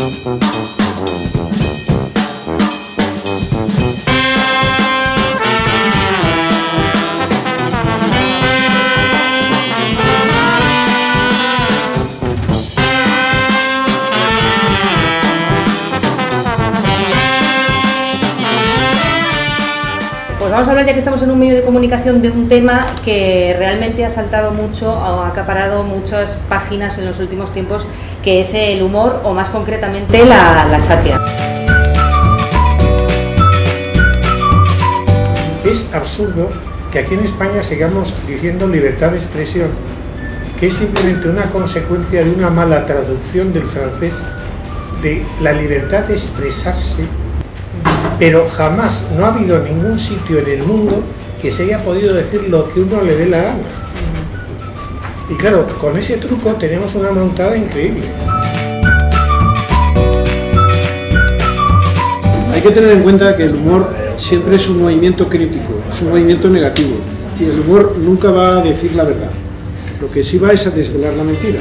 Pues vamos a hablar, ya que estamos en un medio de comunicación, de un tema que realmente ha saltado mucho, ha acaparado muchas páginas en los últimos tiempos, que es el humor, o más concretamente la sátira. Es absurdo que aquí en España sigamos diciendo libertad de expresión, que es simplemente una consecuencia de una mala traducción del francés de la libertad de expresarse, pero jamás no ha habido ningún sitio en el mundo que se haya podido decir lo que uno le dé la gana. Y claro, con ese truco tenemos una montada increíble. Hay que tener en cuenta que el humor siempre es un movimiento crítico, es un movimiento negativo, y el humor nunca va a decir la verdad. Lo que sí va es a desvelar la mentira.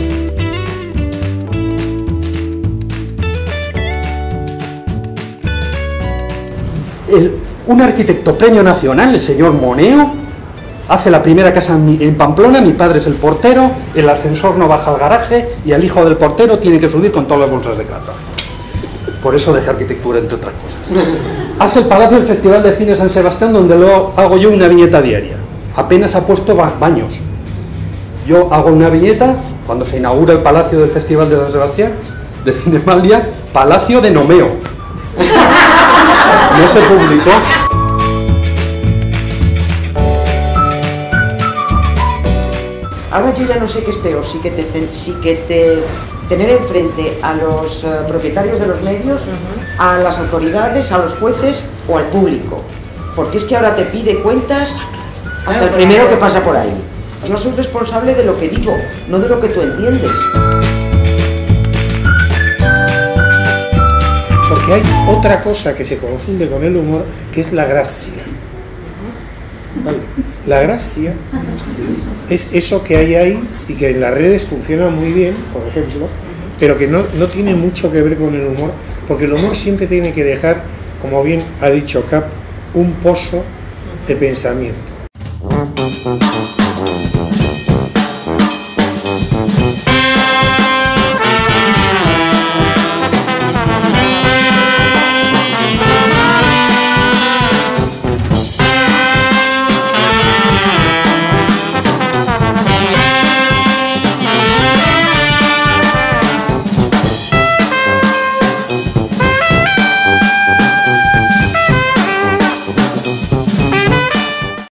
Un arquitecto premio nacional, el señor Moneo, hace la primera casa en Pamplona, mi padre es el portero, el ascensor no baja al garaje y el hijo del portero tiene que subir con todas las bolsas de casa. Por eso dejé arquitectura, entre otras cosas. Hace el Palacio del Festival de Cine San Sebastián, donde lo hago yo una viñeta diaria. Apenas ha puesto baños. Yo hago una viñeta, cuando se inaugura el Palacio del Festival de San Sebastián, de Cinemaldia, Palacio de Nomeo. No se publicó. Ahora yo ya no sé qué es peor, si que tener enfrente a los propietarios de los medios, a las autoridades, a los jueces o al público. Porque es que ahora te pide cuentas hasta el primero que pasa por ahí. Yo soy responsable de lo que digo, no de lo que tú entiendes. Porque hay otra cosa que se confunde con el humor, que es la gracia. ¿Vale? La gracia es eso que hay ahí y que en las redes funciona muy bien, por ejemplo, pero que no tiene mucho que ver con el humor, porque el humor siempre tiene que dejar, como bien ha dicho Cap, un pozo de pensamiento.